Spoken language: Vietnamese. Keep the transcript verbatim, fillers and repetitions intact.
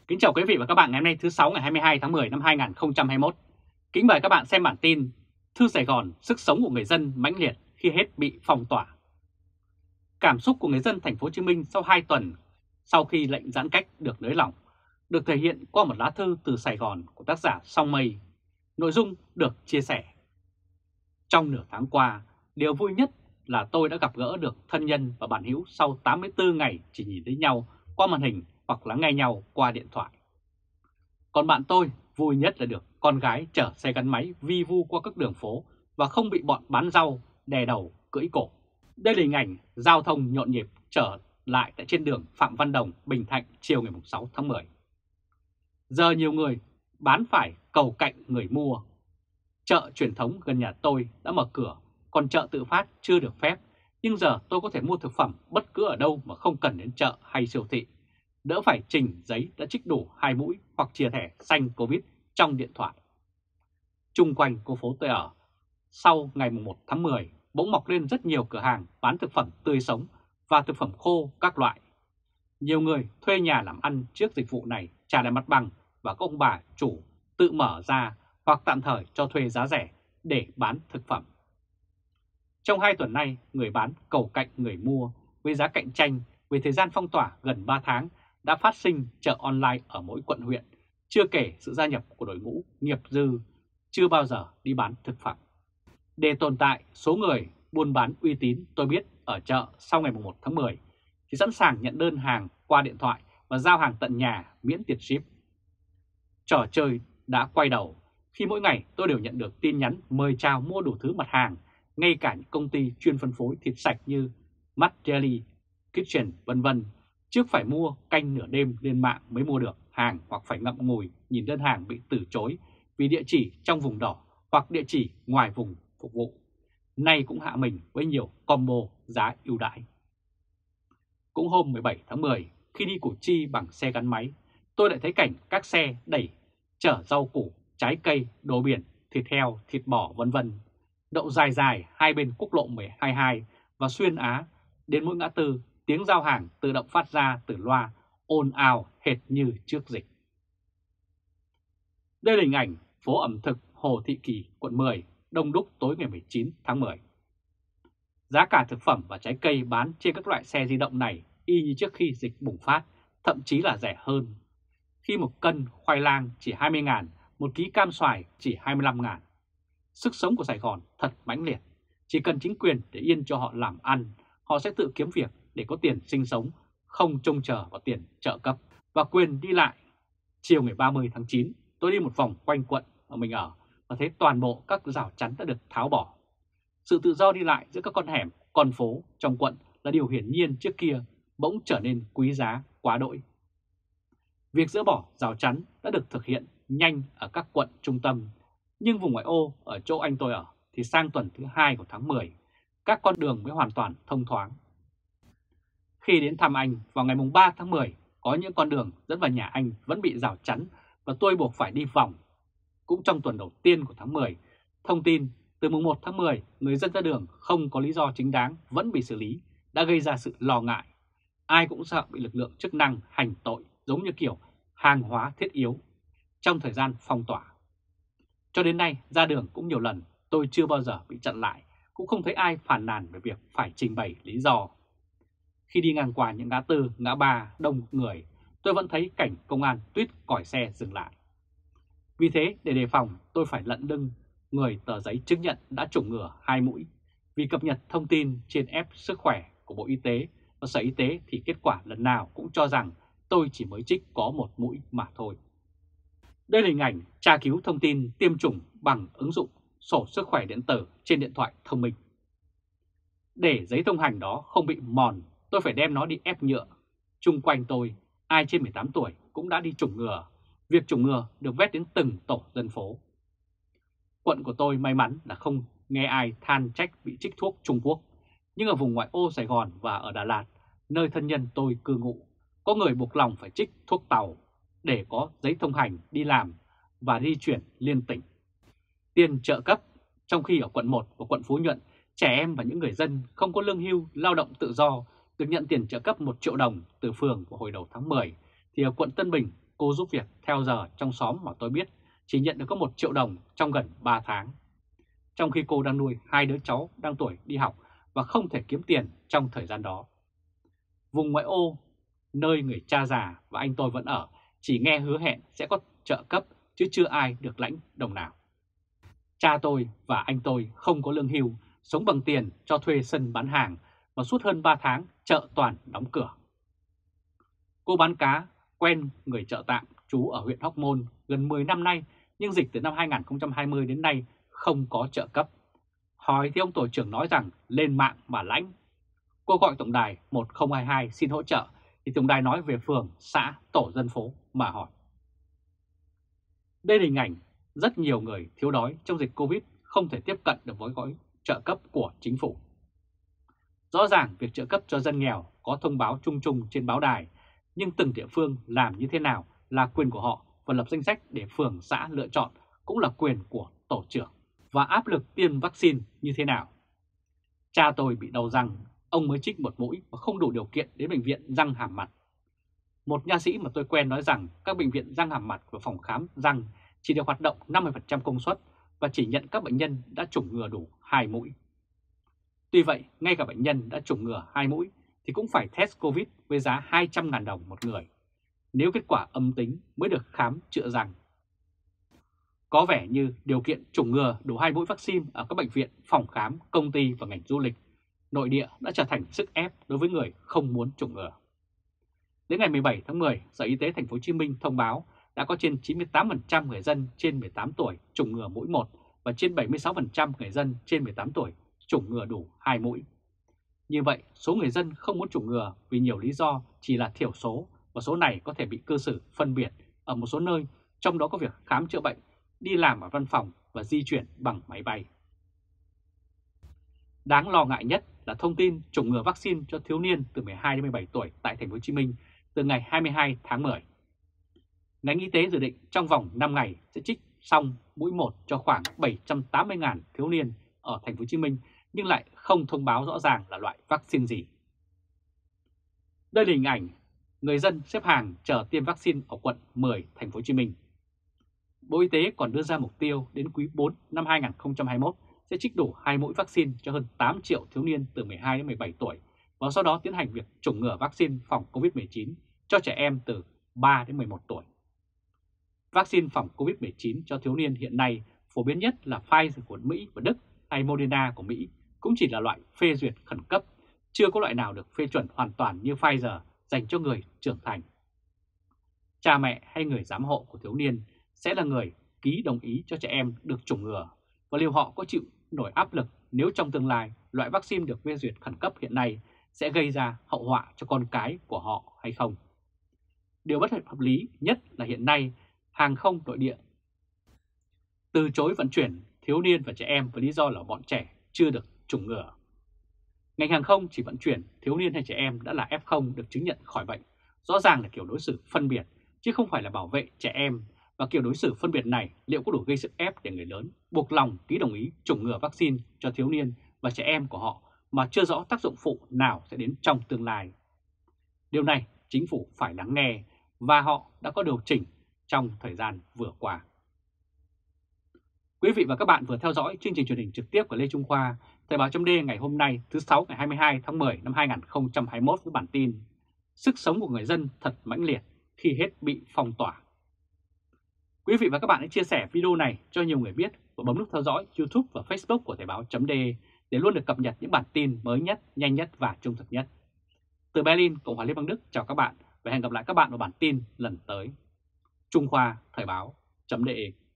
Kính chào quý vị và các bạn ngày hôm nay thứ sáu ngày hai mươi hai tháng mười năm hai nghìn không trăm hai mươi mốt. Kính mời các bạn xem bản tin Thư Sài Gòn, sức sống của người dân mãnh liệt khi hết bị phong tỏa. Cảm xúc của người dân thành phố Hồ Chí Minh sau hai tuần sau khi lệnh giãn cách được nới lỏng được thể hiện qua một lá thư từ Sài Gòn của tác giả Song Mây. Nội dung được chia sẻ. Trong nửa tháng qua, điều vui nhất là tôi đã gặp gỡ được thân nhân và bạn hữu sau tám mươi tư ngày chỉ nhìn thấy nhau qua màn hình hoặc lắng nghe nhau qua điện thoại. Còn bạn tôi vui nhất là được con gái chở xe gắn máy vi vu qua các đường phố và không bị bọn bán rau đè đầu cưỡi cổ. Đây là hình ảnh giao thông nhộn nhịp trở lại tại trên đường Phạm Văn Đồng, Bình Thạnh chiều ngày sáu tháng mười. Giờ nhiều người bán phải cầu cạnh người mua. Chợ truyền thống gần nhà tôi đã mở cửa, còn chợ tự phát chưa được phép, nhưng giờ tôi có thể mua thực phẩm bất cứ ở đâu mà không cần đến chợ hay siêu thị. Đỡ phải trình giấy đã trích đủ hai mũi hoặc chia thẻ xanh Covid trong điện thoại. Chung quanh khu phố tôi ở, sau ngày một tháng mười, bỗng mọc lên rất nhiều cửa hàng bán thực phẩm tươi sống và thực phẩm khô các loại. Nhiều người thuê nhà làm ăn trước dịch vụ này trả lại mặt bằng và các ông bà chủ tự mở ra hoặc tạm thời cho thuê giá rẻ để bán thực phẩm. Trong hai tuần nay, người bán cầu cạnh người mua với giá cạnh tranh vì thời gian phong tỏa gần ba tháng đã phát sinh chợ online ở mỗi quận huyện, chưa kể sự gia nhập của đội ngũ nghiệp dư chưa bao giờ đi bán thực phẩm. Để tồn tại số người buôn bán uy tín tôi biết ở chợ sau ngày một tháng mười thì sẵn sàng nhận đơn hàng qua điện thoại và giao hàng tận nhà miễn tiền ship. Trò chơi đã quay đầu khi mỗi ngày tôi đều nhận được tin nhắn mời chào mua đủ thứ mặt hàng, ngay cả những công ty chuyên phân phối thịt sạch như Mart Deli, Kitchen vân vân. Trước phải mua canh nửa đêm lên mạng mới mua được hàng hoặc phải ngậm ngùi nhìn đơn hàng bị từ chối vì địa chỉ trong vùng đỏ hoặc địa chỉ ngoài vùng phục vụ. Nay cũng hạ mình với nhiều combo giá ưu đãi. Cũng hôm mười bảy tháng mười, khi đi Củ Chi bằng xe gắn máy, tôi lại thấy cảnh các xe đẩy chở rau củ, trái cây, đồ biển, thịt heo, thịt bò vân vân đậu dài dài hai bên quốc lộ một hai hai và xuyên Á. Đến mỗi ngã tư, tiếng giao hàng tự động phát ra từ loa ồn ào hệt như trước dịch. Đây là hình ảnh phố ẩm thực Hồ Thị Kỳ, quận mười, đông đúc tối ngày mười chín tháng mười. Giá cả thực phẩm và trái cây bán trên các loại xe di động này y như trước khi dịch bùng phát, thậm chí là rẻ hơn. Khi một cân khoai lang chỉ hai mươi ngàn, một ký cam xoài chỉ hai mươi lăm ngàn. Sức sống của Sài Gòn thật mãnh liệt. Chỉ cần chính quyền để yên cho họ làm ăn, họ sẽ tự kiếm việc để có tiền sinh sống, không trông chờ vào tiền trợ cấp và quyền đi lại. Chiều ngày ba mươi tháng chín, tôi đi một vòng quanh quận mà mình ở và thấy toàn bộ các rào chắn đã được tháo bỏ. Sự tự do đi lại giữa các con hẻm, con phố trong quận là điều hiển nhiên trước kia bỗng trở nên quý giá quá đỗi. Việc dỡ bỏ rào chắn đã được thực hiện nhanh ở các quận trung tâm, nhưng vùng ngoại ô ở chỗ anh tôi ở thì sang tuần thứ hai của tháng mười, các con đường mới hoàn toàn thông thoáng. Khi đến thăm anh vào ngày ba tháng mười, có những con đường dẫn vào nhà anh vẫn bị rào chắn và tôi buộc phải đi vòng. Cũng trong tuần đầu tiên của tháng mười, thông tin từ mùng một tháng mười, người dân ra đường không có lý do chính đáng vẫn bị xử lý đã gây ra sự lo ngại. Ai cũng sợ bị lực lượng chức năng hành tội giống như kiểu hàng hóa thiết yếu trong thời gian phong tỏa. Cho đến nay, ra đường cũng nhiều lần, tôi chưa bao giờ bị chặn lại, cũng không thấy ai phàn nàn về việc phải trình bày lý do. Khi đi ngang qua những ngã tư, ngã ba đông người, tôi vẫn thấy cảnh công an tuýt còi xe dừng lại. Vì thế, để đề phòng, tôi phải lận lưng người tờ giấy chứng nhận đã chủng ngừa hai mũi. Vì cập nhật thông tin trên app sức khỏe của Bộ Y tế và Sở Y tế thì kết quả lần nào cũng cho rằng tôi chỉ mới trích có một mũi mà thôi. Đây là hình ảnh tra cứu thông tin tiêm chủng bằng ứng dụng sổ sức khỏe điện tử trên điện thoại thông minh. Để giấy thông hành đó không bị mòn, tôi phải đem nó đi ép nhựa. Chung quanh tôi, ai trên mười tám tuổi cũng đã đi chủng ngừa. Việc chủng ngừa được vét đến từng tổ dân phố. Quận của tôi may mắn là không nghe ai than trách bị trích thuốc Trung Quốc. Nhưng ở vùng ngoại ô Sài Gòn và ở Đà Lạt, nơi thân nhân tôi cư ngụ, có người buộc lòng phải trích thuốc tàu để có giấy thông hành đi làm và di chuyển liên tỉnh. Tiền trợ cấp, trong khi ở quận một và quận Phú Nhuận, trẻ em và những người dân không có lương hưu lao động tự do được nhận tiền trợ cấp một triệu đồng từ phường vào hồi đầu tháng mười, thì ở quận Tân Bình cô giúp việc theo giờ trong xóm mà tôi biết chỉ nhận được có một triệu đồng trong gần ba tháng. Trong khi cô đang nuôi hai đứa cháu đang tuổi đi học và không thể kiếm tiền trong thời gian đó. Vùng ngoại ô, nơi người cha già và anh tôi vẫn ở, chỉ nghe hứa hẹn sẽ có trợ cấp chứ chưa ai được lãnh đồng nào. Cha tôi và anh tôi không có lương hưu, sống bằng tiền cho thuê sân bán hàng và suốt hơn ba tháng chợ toàn đóng cửa. Cô bán cá quen người chợ tạm trú ở huyện Hóc Môn gần mười năm nay, nhưng dịch từ năm hai nghìn không trăm hai mươi đến nay không có trợ cấp. Hỏi thì ông tổ trưởng nói rằng lên mạng mà lãnh. Cô gọi tổng đài một không hai hai xin hỗ trợ thì tổng đài nói về phường, xã, tổ dân phố mà hỏi. Đây là hình ảnh rất nhiều người thiếu đói trong dịch Covid không thể tiếp cận được với gói trợ cấp của chính phủ. Rõ ràng việc trợ cấp cho dân nghèo có thông báo chung chung trên báo đài, nhưng từng địa phương làm như thế nào là quyền của họ và lập danh sách để phường xã lựa chọn cũng là quyền của tổ trưởng. Và áp lực tiêm vaccine như thế nào? Cha tôi bị đau răng, ông mới trích một mũi và không đủ điều kiện đến bệnh viện răng hàm mặt. Một nha sĩ mà tôi quen nói rằng các bệnh viện răng hàm mặt và phòng khám răng chỉ được hoạt động năm mươi phần trăm công suất và chỉ nhận các bệnh nhân đã chủng ngừa đủ hai mũi. Tuy vậy, ngay cả bệnh nhân đã chủng ngừa hai mũi thì cũng phải test Covid với giá hai trăm nghìn đồng một người, nếu kết quả âm tính mới được khám chữa răng. Có vẻ như điều kiện chủng ngừa đủ hai mũi vaccine ở các bệnh viện, phòng khám, công ty và ngành du lịch nội địa đã trở thành sức ép đối với người không muốn chủng ngừa. Đến ngày mười bảy tháng mười, Sở Y tế Thành phố Hồ Chí Minh thông báo đã có trên chín mươi tám phần trăm người dân trên mười tám tuổi chủng ngừa mũi một và trên bảy mươi sáu phần trăm người dân trên mười tám tuổi chủng ngừa đủ hai mũi. Như vậy, số người dân không muốn chủng ngừa vì nhiều lý do chỉ là thiểu số và số này có thể bị cư xử phân biệt ở một số nơi, trong đó có việc khám chữa bệnh, đi làm ở văn phòng và di chuyển bằng máy bay. Đáng lo ngại nhất là thông tin chủng ngừa vaccine cho thiếu niên từ mười hai đến mười bảy tuổi tại Thành phố Hồ Chí Minh từ ngày hai mươi hai tháng mười. Ngành y tế dự định trong vòng năm ngày sẽ trích xong mũi một cho khoảng bảy trăm tám mươi nghìn thiếu niên ở Thành phố Hồ Chí Minh, nhưng lại không thông báo rõ ràng là loại vaccine gì. Đây là hình ảnh người dân xếp hàng chờ tiêm vaccine ở quận mười Thành phố Hồ Chí Minh. Bộ Y tế còn đưa ra mục tiêu đến quý bốn năm hai nghìn không trăm hai mươi mốt sẽ trích đủ hai mũi vaccine cho hơn tám triệu thiếu niên từ mười hai đến mười bảy tuổi và sau đó tiến hành việc chủng ngừa vaccine phòng Covid mười chín cho trẻ em từ ba đến mười một tuổi. Vaccine phòng Covid mười chín cho thiếu niên hiện nay phổ biến nhất là Pfizer của Mỹ và Đức hay Moderna của Mỹ, cũng chỉ là loại phê duyệt khẩn cấp, chưa có loại nào được phê chuẩn hoàn toàn như Pfizer dành cho người trưởng thành. Cha mẹ hay người giám hộ của thiếu niên sẽ là người ký đồng ý cho trẻ em được chủng ngừa, và liệu họ có chịu nổi áp lực nếu trong tương lai loại vaccine được phê duyệt khẩn cấp hiện nay sẽ gây ra hậu họa cho con cái của họ hay không? Điều bất hợp lý nhất là hiện nay hàng không nội địa từ chối vận chuyển thiếu niên và trẻ em với lý do là bọn trẻ chưa được chủng ngừa. Ngành hàng không chỉ vận chuyển thiếu niên hay trẻ em đã là ép không được chứng nhận khỏi bệnh, rõ ràng là kiểu đối xử phân biệt chứ không phải là bảo vệ trẻ em, và kiểu đối xử phân biệt này liệu có đủ gây sức ép để người lớn buộc lòng ký đồng ý chủng ngừa vaccine cho thiếu niên và trẻ em của họ mà chưa rõ tác dụng phụ nào sẽ đến trong tương lai. Điều này chính phủ phải lắng nghe và họ đã có điều chỉnh trong thời gian vừa qua. Quý vị và các bạn vừa theo dõi chương trình truyền hình trực tiếp của Lê Trung Khoa, Thời báo chấm D ngày hôm nay thứ Sáu ngày hai mươi hai tháng mười năm hai nghìn không trăm hai mươi mốt với bản tin Sức sống của người dân thật mãnh liệt khi hết bị phong tỏa. Quý vị và các bạn hãy chia sẻ video này cho nhiều người biết và bấm nút theo dõi YouTube và Facebook của Thời báo chấm D để luôn được cập nhật những bản tin mới nhất, nhanh nhất và trung thực nhất. Từ Berlin, Cộng hòa Liên bang Đức chào các bạn và hẹn gặp lại các bạn vào bản tin lần tới. Trung Khoa, Thời báo chấm D.